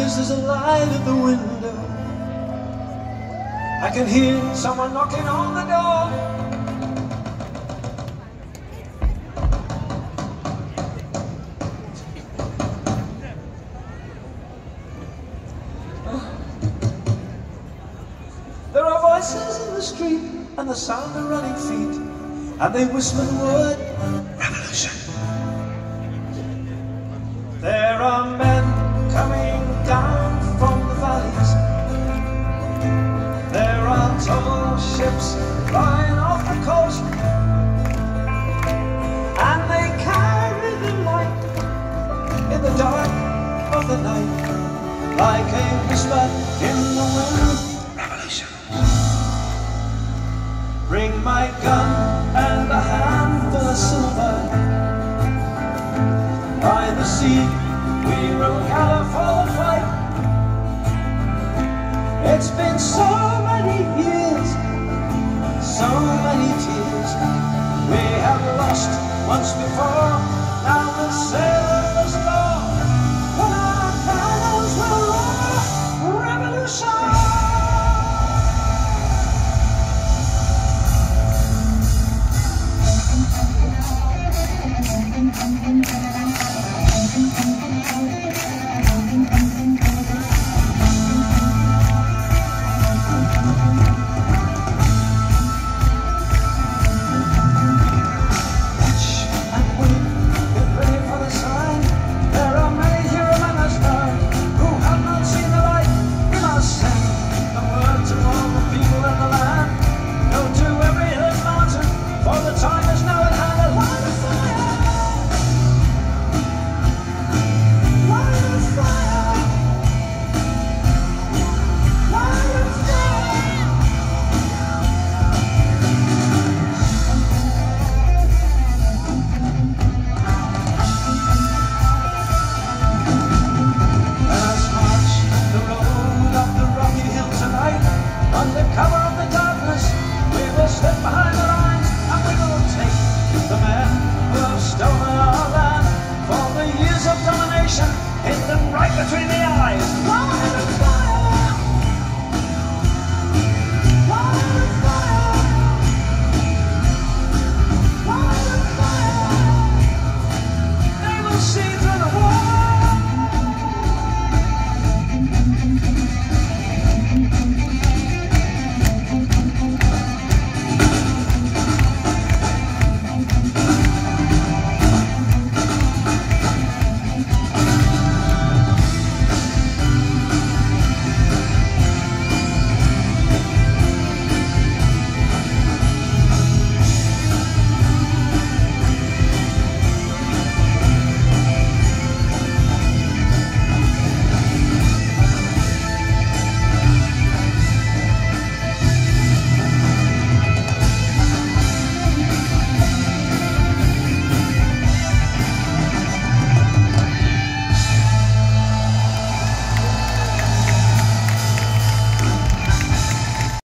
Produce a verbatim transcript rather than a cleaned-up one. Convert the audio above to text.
Because there's a light at the window. I can hear someone knocking on the door. There are voices in the street and the sound of running feet, and they whisper the word revolution. There are men coming down from the valleys. There are tall ships flying off the coast, and they carry the light in the dark of the night, like a whisper in the wind. Revolution. Bring my gun and a handful of silver. By the sea we will gather for the fight. It's been so many years, so many tears. We have lost once before, now the sailors go. When our banners will roar, revolution! Hit them right between the eyes.